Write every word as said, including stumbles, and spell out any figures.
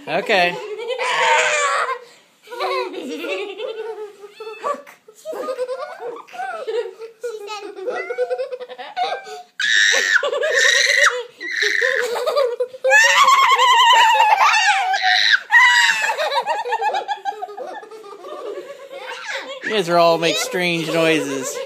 Okay. You guys are all make strange noises.